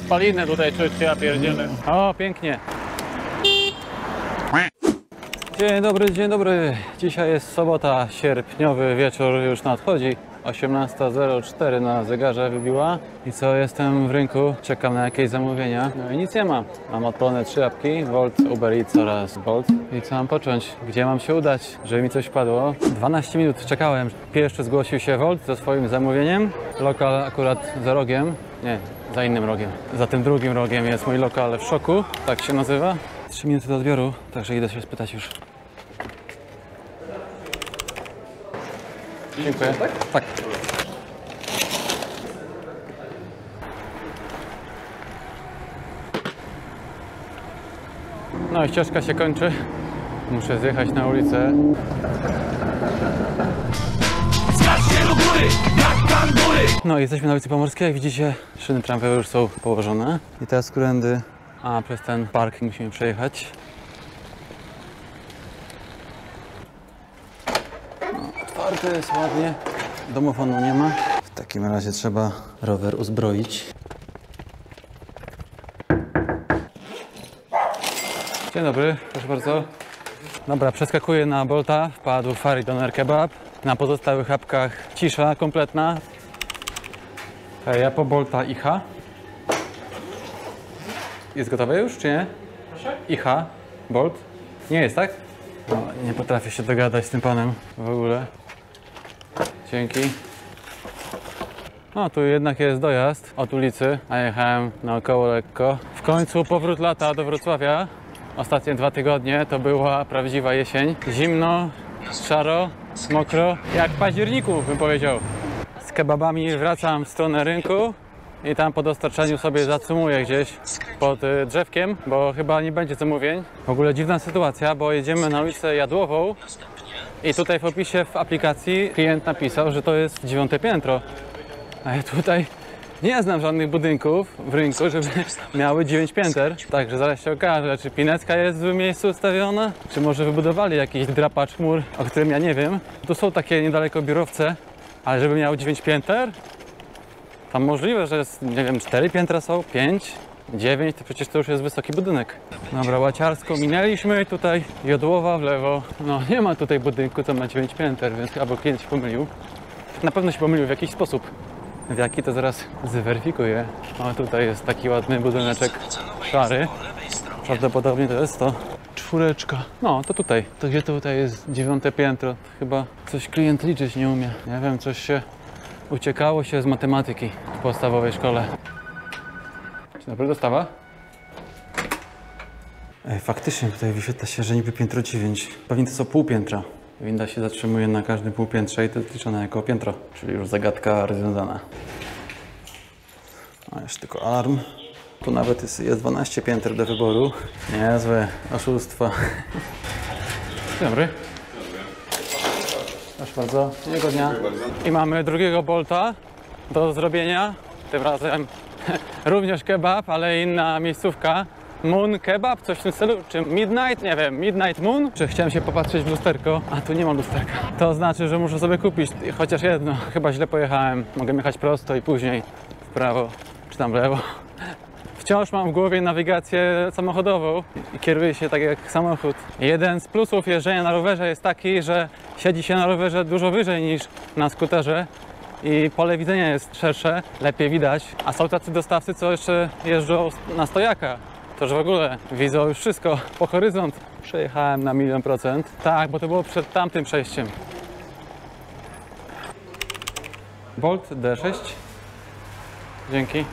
Spalinę tutaj czuć, ja pierdzielę. O, pięknie. Dzień dobry. Dzisiaj jest sobota, sierpniowy wieczór już nadchodzi. 18:04 na zegarze wybiła. I co, jestem w rynku, czekam na jakieś zamówienia. No i nic nie ma. Mam odpalone 3 apki, Wolt, Uber Eats oraz Bolt. I co mam począć? Gdzie mam się udać, żeby mi coś wpadło? 12 minut czekałem. Pierwszy zgłosił się Wolt ze swoim zamówieniem. Lokal akurat za rogiem. Nie, za innym rogiem. Za tym drugim rogiem jest mój lokal w Szoku, tak się nazywa. 3 minuty do odbioru, także idę się spytać już. Dziękuję. Tak. No i ścieżka się kończy. Muszę zjechać na ulicę. No i jesteśmy na ulicy Pomorskiej. Jak widzicie, szyny tramwajowe już są położone. I teraz którędy? A, przez ten park musimy przejechać. Otwarte jest ładnie. Domofonu nie ma. W takim razie trzeba rower uzbroić. Dzień dobry, proszę bardzo. Dobra, przeskakuję na Bolta. Wpadł Farid Doner Kebab. Na pozostałych apkach cisza kompletna. Ja po Bolta IHA. Jest gotowe już, czy nie? IHA, Bolt. Nie jest, tak? No, nie potrafię się dogadać z tym panem w ogóle. Dzięki. No, tu jednak jest dojazd od ulicy, a jechałem naokoło lekko. W końcu powrót lata do Wrocławia. Ostatnie 2 tygodnie to była prawdziwa jesień. Zimno, szaro, mokro, jak w październiku bym powiedział. Z kebabami wracam w stronę rynku i tam po dostarczeniu sobie zatrzymuję gdzieś pod drzewkiem, bo chyba nie będzie zamówień. W ogóle dziwna sytuacja, bo jedziemy na ulicę Jadłową i tutaj w opisie w aplikacji klient napisał, że to jest 9. piętro. A ja tutaj nie znam żadnych budynków w rynku, żeby miały 9 pięter. Także zaraz się okaże, czy pinecka jest w złym miejscu ustawiona, czy może wybudowali jakiś drapacz chmur, o którym ja nie wiem. Tu są takie niedaleko biurowce, ale żeby miały 9 pięter, tam możliwe, że jest, nie wiem, 4 piętra są, 5, 9, to przecież to już jest wysoki budynek. Dobra, Łaciarską minęliśmy i tutaj Jodłowa w lewo. No nie ma tutaj budynku, co ma 9 pięter, więc albo klient się pomylił. Na pewno się pomylił w jakiś sposób. W jaki to zaraz zweryfikuję. O, tutaj jest taki ładny budyneczek szary. Prawdopodobnie to jest to 4. No, to tutaj. To gdzie tutaj jest 9. piętro? Chyba coś klient liczyć nie umie. Nie wiem, coś się uciekało się z matematyki w podstawowej szkole. Dzień dobry, dostawa? Ej, faktycznie tutaj wyświetla się, że niby piętro 9. Pewnie to są pół piętra. Winda się zatrzymuje na każdym półpiętrze i to jest liczone jako piętro, czyli już zagadka rozwiązana. A jeszcze tylko alarm. Tu nawet jest 12 pięter do wyboru. Niezłe oszustwo. Dzień dobry. Proszę bardzo, miłego dnia. I mamy drugiego Bolta do zrobienia. Tym razem również kebab, ale inna miejscówka. Moon Kebab, coś w tym stylu, czy Midnight, nie wiem, Midnight Moon? Czy chciałem się popatrzeć w lusterko, a tu nie ma lusterka. To znaczy, że muszę sobie kupić chociaż jedno. Chyba źle pojechałem. Mogę jechać prosto i później w prawo, czy tam w lewo. Wciąż mam w głowie nawigację samochodową i kieruję się tak jak samochód. Jeden z plusów jeżdżenia na rowerze jest taki, że siedzi się na rowerze dużo wyżej niż na skuterze i pole widzenia jest szersze, lepiej widać. A są tacy dostawcy, co jeszcze jeżdżą na stojaka. To już w ogóle widzą już wszystko po horyzont. Przejechałem na 1.000.000%. Tak, bo to było przed tamtym przejściem. Bolt D6. Dzięki.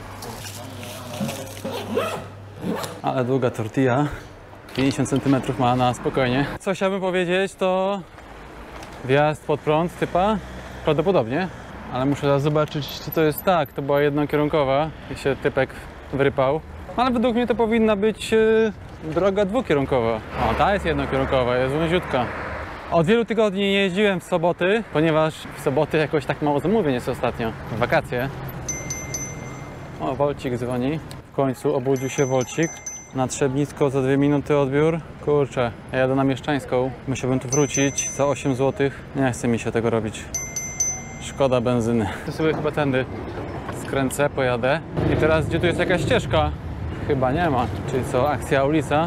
Ale długa tortilla. 50 cm ma na spokojnie. Co chciałbym powiedzieć, to wjazd pod prąd typa. Prawdopodobnie. Ale muszę teraz zobaczyć, czy to jest tak. To była jednokierunkowa i się typek wyrypał. Ale według mnie to powinna być droga dwukierunkowa. O, ta jest jednokierunkowa, jest wąziutka. Od wielu tygodni nie jeździłem w soboty, ponieważ w soboty jakoś tak mało zamówień jest ostatnio. W wakacje. O, Wolcik dzwoni. W końcu obudził się Wolcik. Na Trzebnicko za 2 minuty odbiór. Kurczę, ja jadę na Mieszczańską. Musiałbym tu wrócić za 8 zł. Nie chce mi się tego robić. Szkoda benzyny. To sobie chyba tędy skręcę, pojadę. I teraz gdzie tu jest jakaś ścieżka? Chyba nie ma. Czyli co, akcja ulica.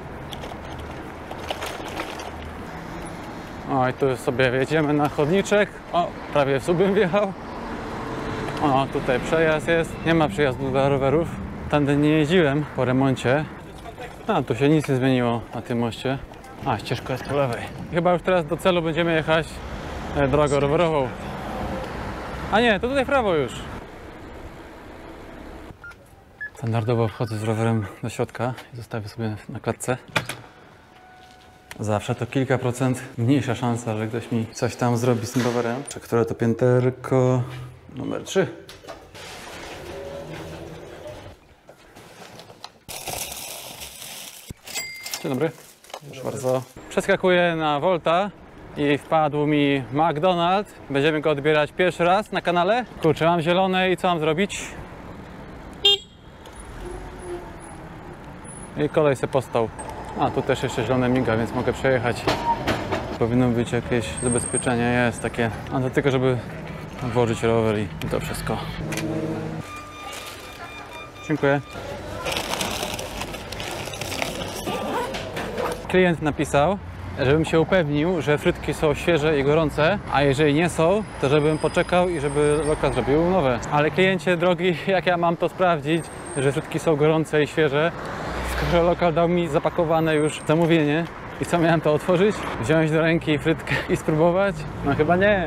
O, i tu sobie wjedziemy na chodniczek. O, prawie w subym wjechał. O, tutaj przejazd jest. Nie ma przejazdu dla rowerów. Tędy nie jeździłem po remoncie. A, tu się nic nie zmieniło na tym moście. A, ścieżka jest po lewej. Chyba już teraz do celu będziemy jechać drogą rowerową. A nie, to tutaj w prawo już. Standardowo wchodzę z rowerem do środka i zostawię sobie na klatce. Zawsze to kilka procent mniejsza szansa, że ktoś mi coś tam zrobi z tym rowerem. Czy które to pięterko? Numer 3. Dzień dobry. Proszę bardzo. Przeskakuję na Wolta i wpadł mi McDonald's. Będziemy go odbierać pierwszy raz na kanale. Kurczę, mam zielone i co mam zrobić? I kolej se postał. A, tu też jeszcze zielone miga, więc mogę przejechać. Powinno być jakieś zabezpieczenie, jest takie. A to tylko, żeby włożyć rower i to wszystko. Dziękuję. Klient napisał, żebym się upewnił, że frytki są świeże i gorące, a jeżeli nie są, to żebym poczekał i żeby lokal zrobił nowe. Ale kliencie drogi, jak ja mam to sprawdzić, że frytki są gorące i świeże, skoro lokal dał mi zapakowane już zamówienie i co, miałem to otworzyć? Wziąć do ręki frytkę i spróbować? No chyba nie.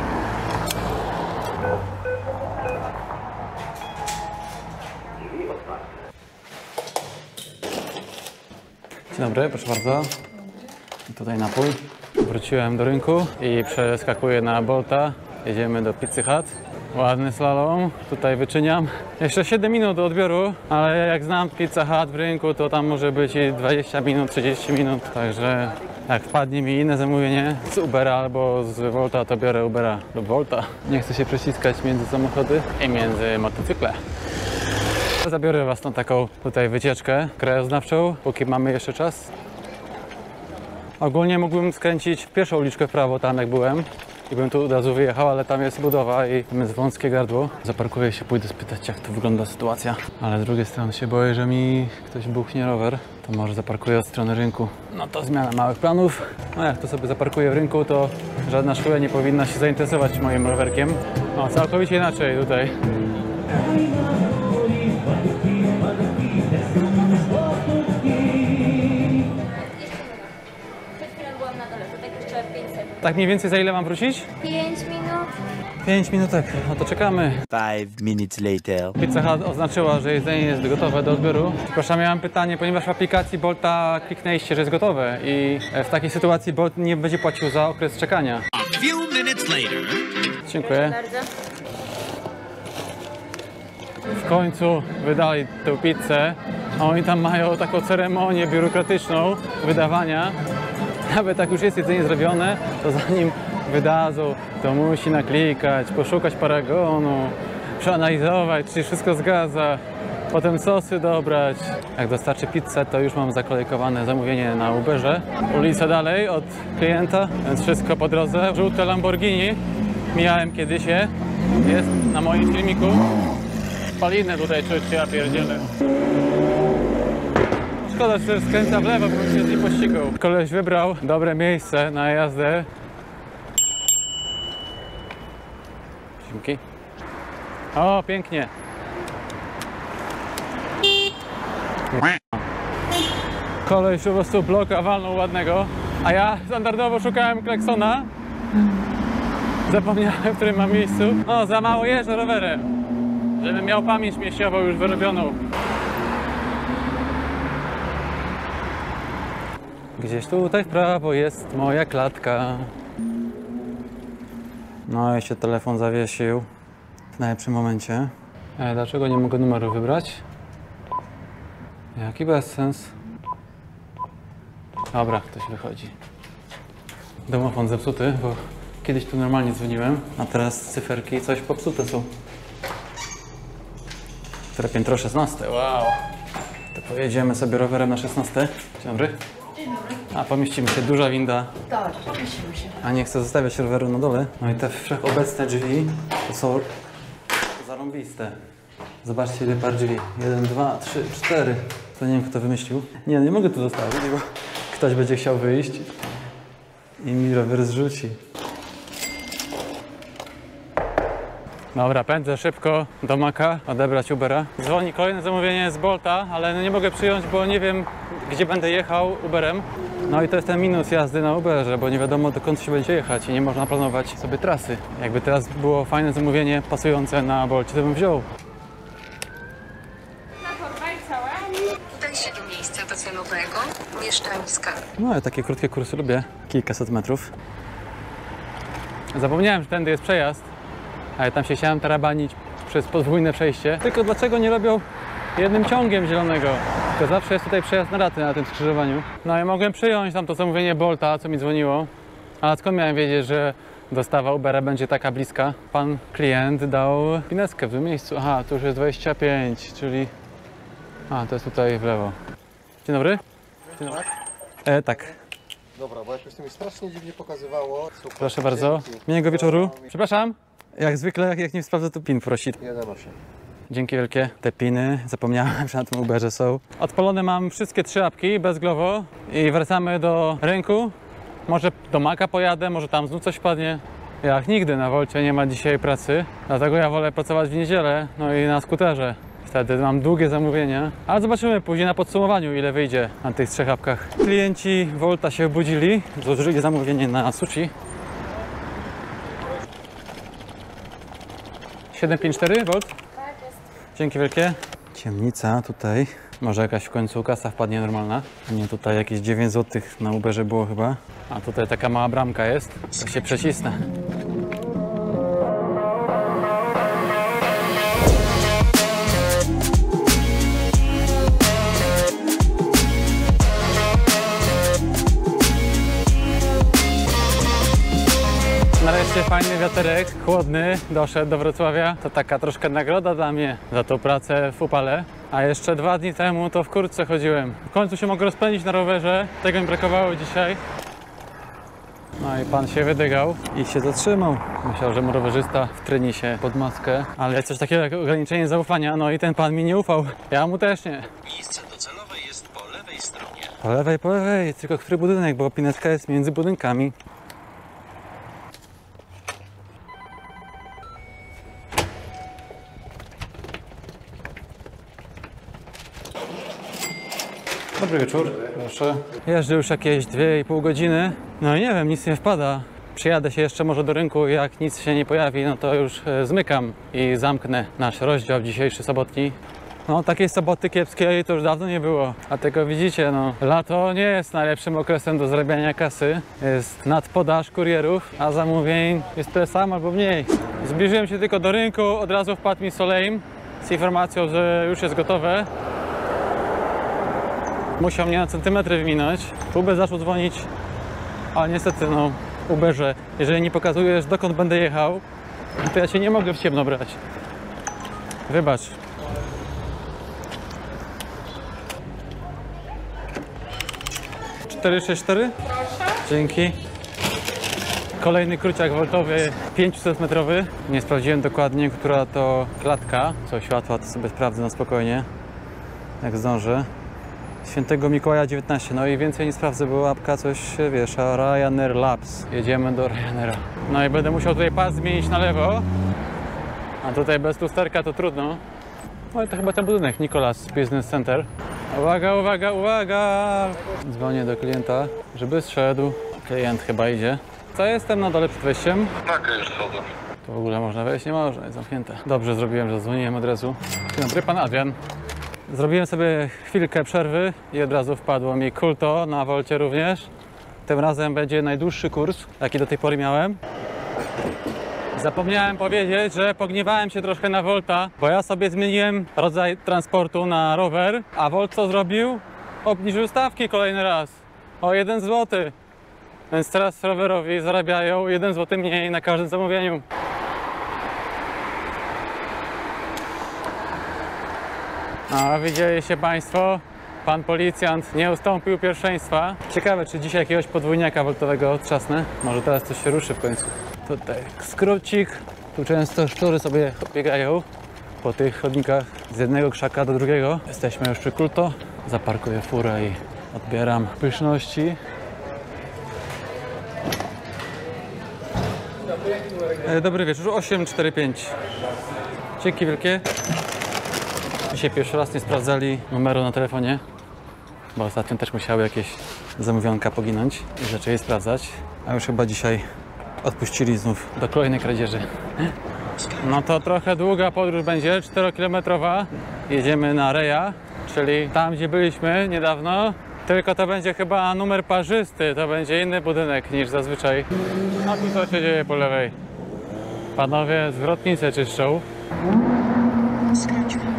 Dzień dobry, proszę bardzo. Tutaj napój. Wróciłem do rynku i przeskakuję na Bolta. Jedziemy do Pizzy Hut. Ładny slalom, tutaj wyczyniam. Jeszcze 7 minut do odbioru, ale jak znam Pizza Hut w rynku, to tam może być i 20 minut, 30 minut. Także jak wpadnie mi inne zamówienie z Ubera albo z Wolta, to biorę Ubera lub Wolta. Nie chcę się przeciskać między samochody i między motocykle. Zabiorę Was na taką tutaj wycieczkę krajoznawczą, póki mamy jeszcze czas. Ogólnie mógłbym skręcić w pierwszą uliczkę w prawo, tam jak byłem. I bym tu od razu wyjechał, ale tam jest budowa i tam jest wąskie gardło. Zaparkuję się, pójdę spytać, jak to wygląda sytuacja. Ale z drugiej strony się boję, że mi ktoś buchnie rower. To może zaparkuję od strony rynku. No to zmiana małych planów. No jak to sobie zaparkuję w rynku, to żadna szkoła nie powinna się zainteresować moim rowerkiem. No całkowicie inaczej tutaj. Tak mniej więcej za ile mam wrócić? 5 minut. 5 minutek, no to czekamy. 5 minutes later. Pizza Hut oznaczyła, że jedzenie jest gotowe do odbioru. Przepraszam, miałem pytanie, ponieważ w aplikacji Bolta kliknęliście, że jest gotowe i w takiej sytuacji Bolt nie będzie płacił za okres czekania. Dziękuję. Bardzo. W końcu wydali tę pizzę. Oni tam mają taką ceremonię biurokratyczną wydawania. Nawet jak już jest jedzenie zrobione, to zanim wydadzą, to musi naklikać, poszukać paragonu, przeanalizować, czy wszystko zgadza, potem sosy dobrać. Jak dostarczy pizzę, to już mam zakolejkowane zamówienie na Uberze. Ulica dalej od klienta, więc wszystko po drodze. Żółte Lamborghini, mijałem kiedyś je, jest na moim filmiku. Spalinę tutaj czuć, ja pierdzielę. Szkoda, że skręca w lewo, bo się nie pościgał. Koleś wybrał dobre miejsce na jazdę. Dzięki. O, pięknie. Koleś po prostu bloka walnął ładnego, a ja standardowo szukałem klaksona. Zapomniałem, w którym mam miejscu. No, za mało jeżdżę rowerem, żebym miał pamięć mięśniową już wyrobioną. Gdzieś tutaj w prawo jest moja klatka. No i się telefon zawiesił w najlepszym momencie. Dlaczego nie mogę numeru wybrać? Jaki bezsens. Dobra, ktoś wychodzi. Domofon zepsuty, bo kiedyś tu normalnie dzwoniłem, a teraz cyferki coś popsute są. Które piętro 16, wow. To pojedziemy sobie rowerem na 16. Dzień dobry. A pomieścimy się, duża winda. Tak, pomieścimy się. A nie chcę zostawiać roweru na dole. No i te wszechobecne drzwi to są Zarąbiste. Zobaczcie ile par drzwi. 1, 2, 3, 4. To nie wiem kto wymyślił. Nie mogę tu zostawić, bo ktoś będzie chciał wyjść i mi rower zrzuci. Dobra, pędzę szybko do Maka, odebrać Ubera. Dzwoni kolejne zamówienie z Bolta, ale nie mogę przyjąć, bo nie wiem gdzie będę jechał Uberem. No i to jest ten minus jazdy na Uberze, bo nie wiadomo dokąd się będzie jechać i nie można planować sobie trasy. Jakby teraz było fajne zamówienie pasujące na Bolcie, to bym wziął. Udaj się do miejsca docelowego, mieszczańska. No ja takie krótkie kursy lubię, kilkaset metrów. Zapomniałem, że tędy jest przejazd, ale tam się chciałem tarabanić przez podwójne przejście. Tylko dlaczego nie robią jednym ciągiem zielonego? To zawsze jest tutaj przejazd na raty na tym skrzyżowaniu. No i mogłem przyjąć tam to zamówienie Bolta, co mi dzwoniło. Ale skąd miałem wiedzieć, że dostawa Ubera będzie taka bliska? Pan klient dał pineskę w tym miejscu. Aha, tu już jest 25, czyli... A, to jest tutaj w lewo. Dzień dobry. Dzień dobry. Tak. Dobra, bo jakoś to mi strasznie dziwnie pokazywało. Super, Proszę bardzo. dzięki. Miłego wieczoru. Przepraszam. Jak zwykle, jak nie sprawdzę, to PIN prosi. 1,8. Dzięki wielkie. Te piny, zapomniałem, że na tym Uberze są. Odpalone mam wszystkie 3 apki bezglowo i wracamy do rynku. Może do Maka pojadę, może tam znów coś wpadnie. Jak nigdy na Wolcie nie ma dzisiaj pracy, dlatego ja wolę pracować w niedzielę, no i na skuterze. Wtedy mam długie zamówienia, ale zobaczymy później na podsumowaniu, ile wyjdzie na tych 3 apkach. Klienci Wolta się obudzili, złożyli zamówienie na sushi. 754 Volt? Tak, jest. Dzięki wielkie. Ciemnica tutaj. Może jakaś w końcu kasa wpadnie normalna. Nie, tutaj jakieś 9 zł na Uberze było chyba. A tutaj taka mała bramka jest. To się przecisnę. Nareszcie fajny wiaterek, chłodny, doszedł do Wrocławia. To taka troszkę nagroda dla mnie za tą pracę w upale. A jeszcze 2 dni temu to w kurtce chodziłem. W końcu się mogę rozpędzić na rowerze, tego mi brakowało dzisiaj. No i pan się wydygał i się zatrzymał. Myślał, że mu rowerzysta wtryni się pod maskę, ale jest coś takiego jak ograniczenie zaufania, no i ten pan mi nie ufał. Ja mu też nie. Miejsce docelowe jest po lewej stronie. Po lewej, tylko który budynek, bo pinetka jest między budynkami. Dobry wieczór, proszę. Jeżdżę już jakieś 2,5 godziny. No i nie wiem, nic nie wpada. Przyjadę się jeszcze może do rynku, jak nic się nie pojawi, no to już zmykam i zamknę nasz rozdział dzisiejszy sobotni. No takiej soboty kiepskiej to już dawno nie było. Dlatego widzicie, no lato nie jest najlepszym okresem do zarabiania kasy. Jest nadpodaż kurierów, a zamówień jest tyle samo albo mniej. Zbliżyłem się tylko do rynku, od razu wpadł mi Soleim z informacją, że już jest gotowe. Musiał mnie na centymetry wyminąć. Uber zaczął dzwonić, ale niestety no Uberze, jeżeli nie pokazujesz dokąd będę jechał, to ja cię nie mogę w ciemno brać. Wybacz. Cztery, 4? Proszę. Dzięki. Kolejny króciak woltowy, 500-metrowy. Nie sprawdziłem dokładnie, która to klatka. Co światła, to sobie sprawdzę na spokojnie, jak zdążę. Świętego Mikołaja 19, no i więcej nie sprawdzę, bo łapka coś wiesza. Ryanair Labs. Jedziemy do Ryanaira. No i będę musiał tutaj pas zmienić na lewo. A tutaj bez lusterka to trudno. No i to chyba ten budynek, Nicholas Business Center. Uwaga, uwaga, uwaga! Dzwonię do klienta, żeby zszedł. Klient chyba idzie. Co, jestem na dole przed wejściem? Tak, już chodzę. To w ogóle można wejść? Nie można, jest zamknięte. Dobrze zrobiłem, że zadzwoniłem od razu. Dzień dobry, pan Adrian. Zrobiłem sobie chwilkę przerwy i od razu wpadło mi Kulto na Wolcie również. Tym razem będzie najdłuższy kurs, jaki do tej pory miałem. Zapomniałem powiedzieć, że pogniewałem się troszkę na Wolta, bo ja sobie zmieniłem rodzaj transportu na rower, a Volt co zrobił? Obniżył stawki kolejny raz o 1 zł. Więc teraz rowerowi zarabiają 1 zł mniej na każdym zamówieniu. A widzieliście Państwo, pan policjant nie ustąpił pierwszeństwa. Ciekawe, czy dzisiaj jakiegoś podwójniaka woltowego trzasnę. Może teraz coś się ruszy w końcu. Tutaj skrócik. Tu często szczury sobie biegają. po tych chodnikach z jednego krzaka do drugiego. Jesteśmy już przy Kulto. Zaparkuję furę i odbieram pyszności. Dobry wieczór, 845. Dzięki wielkie. Dzisiaj pierwszy raz nie sprawdzali numeru na telefonie, bo ostatnio też musiały jakieś zamówionka poginąć i zaczęli sprawdzać. A już chyba dzisiaj odpuścili znów do kolejnej kradzieży. No to trochę długa podróż będzie, 4-kilometrowa. Jedziemy na Reja, czyli tam, gdzie byliśmy niedawno. Tylko to będzie chyba numer parzysty, to będzie inny budynek niż zazwyczaj. A tu co się dzieje po lewej? Panowie zwrotnicę czyszczą. Skręć w lewo.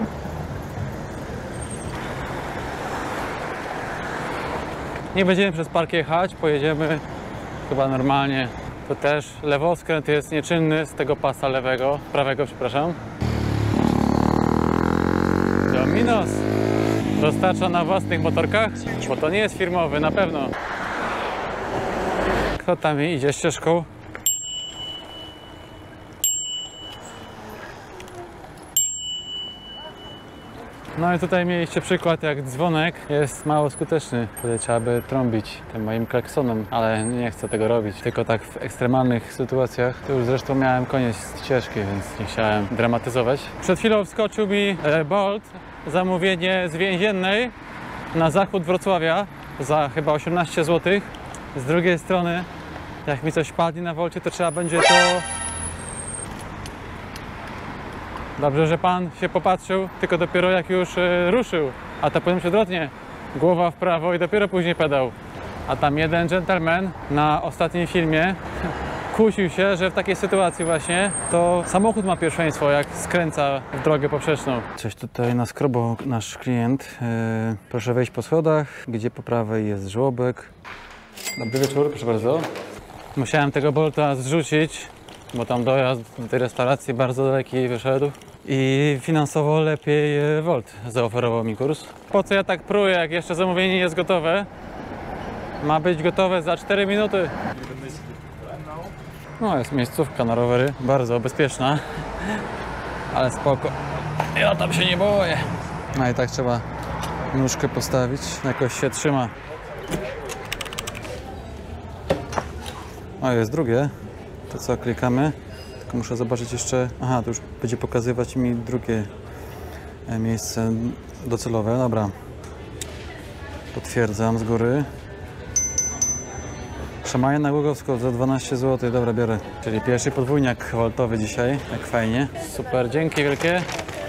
Nie będziemy przez park jechać, pojedziemy chyba normalnie. To też lewoskręt jest nieczynny z tego pasa lewego, prawego, przepraszam. Dominos dostarcza na własnych motorkach, bo to nie jest firmowy, na pewno. Kto tam idzie ścieżką? No i tutaj mieliście przykład, jak dzwonek jest mało skuteczny. Tutaj trzeba by trąbić tym moim klaksonem, ale nie chcę tego robić, tylko tak w ekstremalnych sytuacjach. Tu już zresztą miałem koniec ścieżki, więc nie chciałem dramatyzować. Przed chwilą wskoczył mi Bolt, zamówienie z Więziennej na zachód Wrocławia za chyba 18 zł. Z drugiej strony, jak mi coś padnie na Wolcie, to trzeba będzie to... Dobrze, że pan się popatrzył, tylko dopiero jak już ruszył, a to powinien się odwrotnie. Głowa w prawo i dopiero później pedał. A tam jeden gentleman na ostatnim filmie kusił się, że w takiej sytuacji właśnie to samochód ma pierwszeństwo, jak skręca w drogę poprzeczną. Coś tutaj naskrobał nasz klient. Proszę wejść po schodach, gdzie po prawej jest żłobek. Dobry wieczór, proszę bardzo. Musiałem tego Bolta zrzucić, bo tam dojazd do tej restauracji bardzo daleki wyszedł i finansowo lepiej Wolt zaoferował mi kurs. Po co ja tak pruję, jak jeszcze zamówienie nie jest gotowe? Ma być gotowe za 4 minuty. No, jest miejscówka na rowery, bardzo bezpieczna, ale spoko. Ja tam się nie boję. No i tak trzeba nóżkę postawić, jakoś się trzyma. O, jest drugie. To co, klikamy? Tylko muszę zobaczyć jeszcze... Aha, to już będzie pokazywać mi drugie miejsce docelowe. Dobra. Potwierdzam z góry. Szamaja na Głogowską za 12 zł. Dobra, biorę. Czyli pierwszy podwójniak woltowy dzisiaj. Jak fajnie. Super, dzięki wielkie.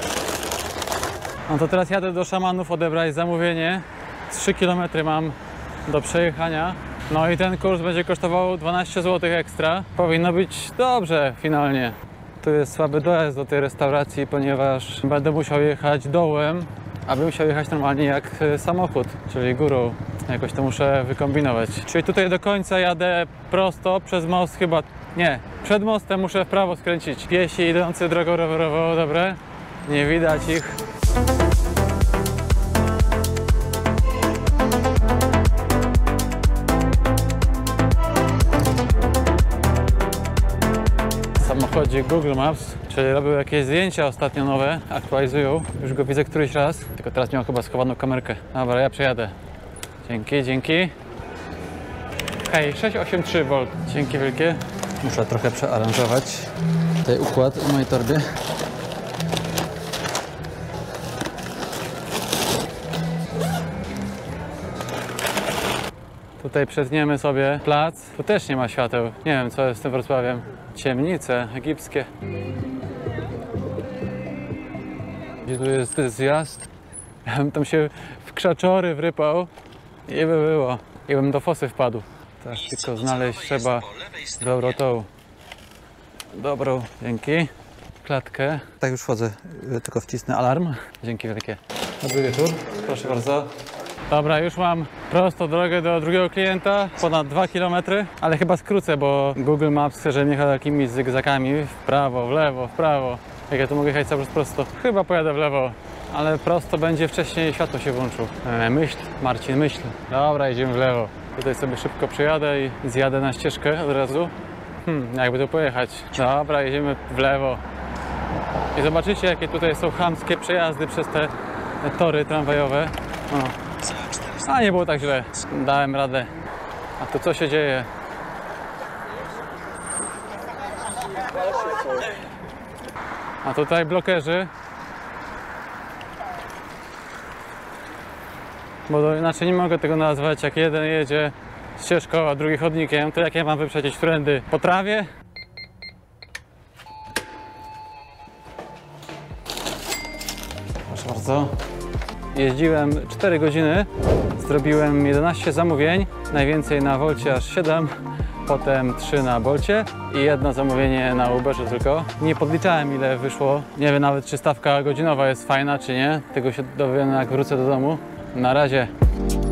No to teraz jadę do Szamanów odebrać zamówienie. 3 km mam do przejechania. No i ten kurs będzie kosztował 12 zł ekstra. Powinno być dobrze finalnie. Tu jest słaby dojazd do tej restauracji, ponieważ będę musiał jechać dołem, aby musiał jechać normalnie jak samochód, czyli górą. Jakoś to muszę wykombinować. Czyli tutaj do końca jadę prosto przez most chyba... Nie, przed mostem muszę w prawo skręcić. Piesi idący drogą rowerową, dobre? Nie widać ich. Samochodzie Google Maps, czyli robił jakieś zdjęcia ostatnio nowe, aktualizują. Już go widzę któryś raz, tylko teraz miał chyba schowaną kamerkę. Dobra, ja przejadę. Dzięki, dzięki. Hej, 683 V. Dzięki wielkie. Muszę trochę przearanżować tutaj układ w mojej torbie. Tutaj przetniemy sobie plac. Tu też nie ma świateł. Nie wiem, co jest z tym Wrocławiem. Ciemnice egipskie. Gdzie tu jest zjazd? Ja bym tam się w krzaczory wrypał i by było. I bym do fosy wpadł. Teraz tylko znaleźć trzeba dobrą tą. Dobrą, dzięki. Klatkę. Tak już wchodzę, tylko wcisnę alarm. Dzięki wielkie. Dobry wieczór, proszę bardzo. Dobra, już mam prosto drogę do drugiego klienta, ponad 2 km, ale chyba skrócę, bo Google Maps chce, żebym jechał takimi zygzakami w prawo, w lewo, w prawo. Jak ja tu mogę jechać cały czas prosto? Chyba pojadę w lewo, ale prosto będzie wcześniej, światło się włączył. Myśl, Marcin, myśl. Dobra, jedziemy w lewo. Tutaj sobie szybko przejadę i zjadę na ścieżkę od razu. Jakby tu pojechać? Dobra, jedziemy w lewo. I zobaczycie, jakie tutaj są chamskie przejazdy przez te tory tramwajowe. O. A nie było tak źle, dałem radę. A tu co się dzieje? A tutaj blokerzy. Bo inaczej nie mogę tego nazwać, jak jeden jedzie ścieżką, a drugi chodnikiem, to jak ja mam wyprzedzić którędy? Po trawie? Proszę bardzo. Jeździłem 4 godziny, zrobiłem 11 zamówień, najwięcej na Wolcie aż 7, potem 3 na Bolcie i jedno zamówienie na Uberze tylko. Nie podliczałem, ile wyszło, nie wiem nawet, czy stawka godzinowa jest fajna, czy nie. Tego się dowiem, jak wrócę do domu. Na razie.